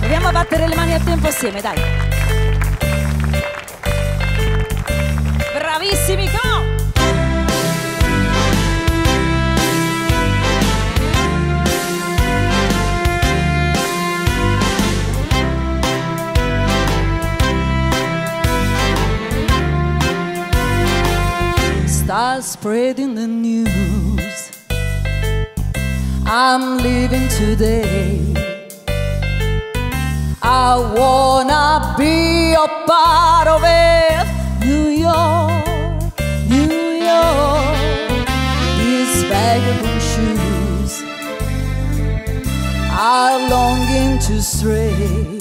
Proviamo a battere le mani a tempo assieme, dai. Bravissimi, come on! Start spreading the news. I'm leaving today. I wanna be a part of it. New York, New York. These vagabond shoes are longing to stray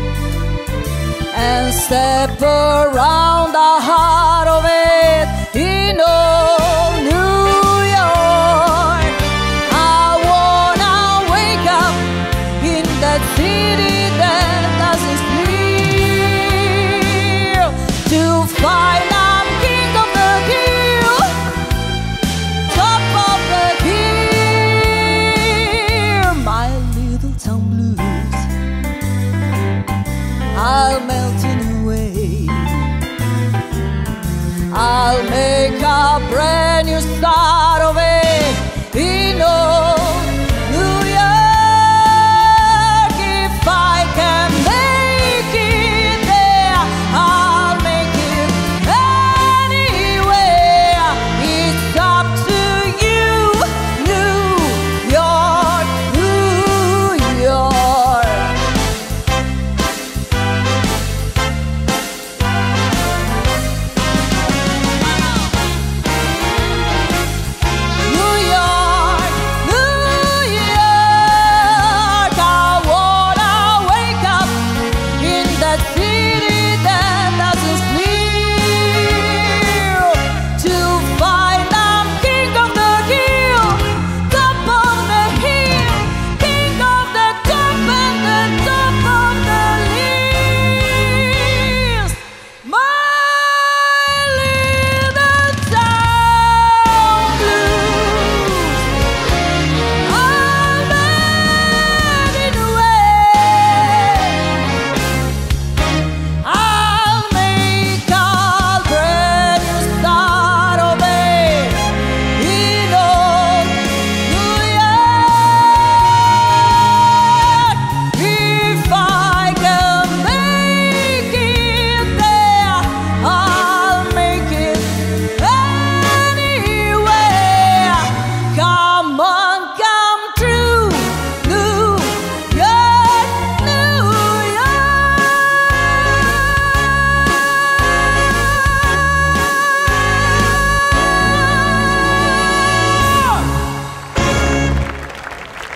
and step around the heart of it. In old New York, I wanna wake up in that city that doesn't sleep, to find I'm king of the hill, top of the hill. My little town blues, I'll melt in away. I'll make a brand new start of it in old New York. If I can make it there, I'll make it anywhere. It's up to you, New York, New York.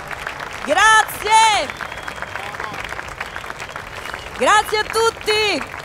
Grazie! Grazie a tutti!